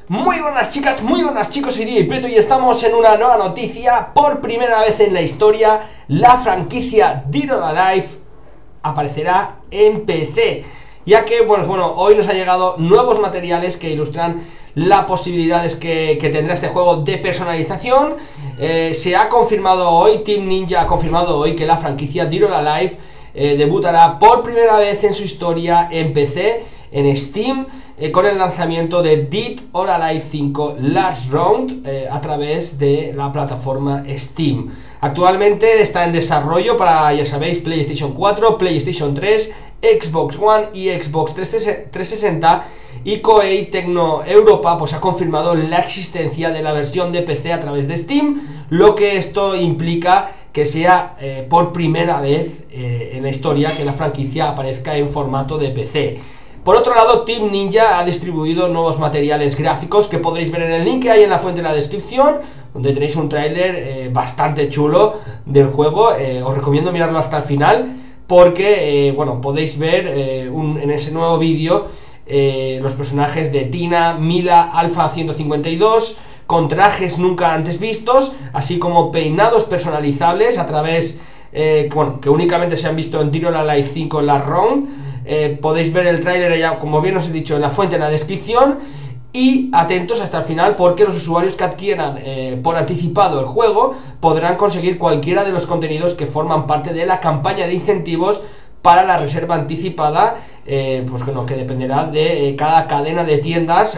Muy buenas chicas, muy buenas chicos, soy DJ Preto y estamos en una nueva noticia. Por primera vez en la historia, la franquicia Dead or Alive aparecerá en PC, ya que, bueno, hoy nos han llegado nuevos materiales que ilustran las posibilidades que tendrá este juego de personalización. Se ha confirmado hoy, Team Ninja ha confirmado hoy que la franquicia Dead or Alive debutará por primera vez en su historia en PC, en Steam, con el lanzamiento de Dead or Alive 5 Last Round a través de la plataforma Steam. Actualmente está en desarrollo para, ya sabéis, PlayStation 4, PlayStation 3, Xbox One y Xbox 360, y Koei Tecno Europa pues ha confirmado la existencia de la versión de PC a través de Steam, lo que esto implica que sea por primera vez en la historia que la franquicia aparezca en formato de PC. Por otro lado, Team Ninja ha distribuido nuevos materiales gráficos que podréis ver en el link que hay en la fuente de la descripción, donde tenéis un tráiler bastante chulo del juego. Os recomiendo mirarlo hasta el final porque, bueno, podéis ver en ese nuevo vídeo los personajes de Tina, Mila, Alpha 152, con trajes nunca antes vistos, así como peinados personalizables a través, bueno, que únicamente se han visto en Dead or Alive 5 Last Round. Podéis ver el tráiler ya, como bien os he dicho, en la fuente en la descripción, y atentos hasta el final porque los usuarios que adquieran por anticipado el juego podrán conseguir cualquiera de los contenidos que forman parte de la campaña de incentivos para la reserva anticipada, pues bueno, que dependerá de cada cadena de tiendas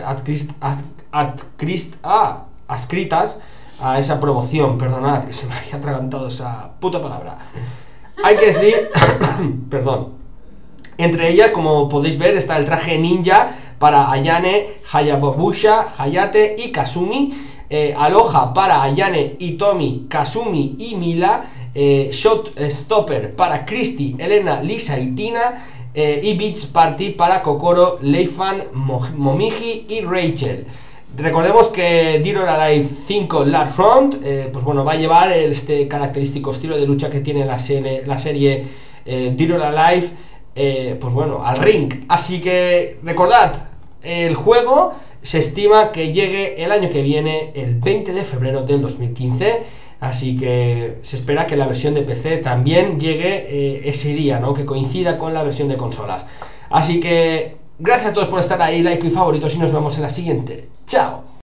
adscritas a esa promoción. Perdonad que se me había atragantado esa puta palabra. Hay que decir perdón. Entre ellas, como podéis ver, está el traje ninja para Ayane, Hayabusa, Hayate y Kasumi, Aloha para Ayane, Hitomi, Kasumi y Mila, Shot Stopper para Christy, Elena, Lisa y Tina, y Beach Party para Kokoro, Leifan, Momiji y Rachel. Recordemos que Dead or Alive 5 Last Round, pues bueno, va a llevar este característico estilo de lucha que tiene la serie Dead or Alive, pues bueno, al ring. Así que recordad, el juego se estima que llegue el año que viene, el 20 de febrero del 2015. Así que se espera que la versión de PC también llegue ese día, ¿no? Que coincida con la versión de consolas. Así que gracias a todos por estar ahí, like y favoritos, y nos vemos en la siguiente. ¡Chao!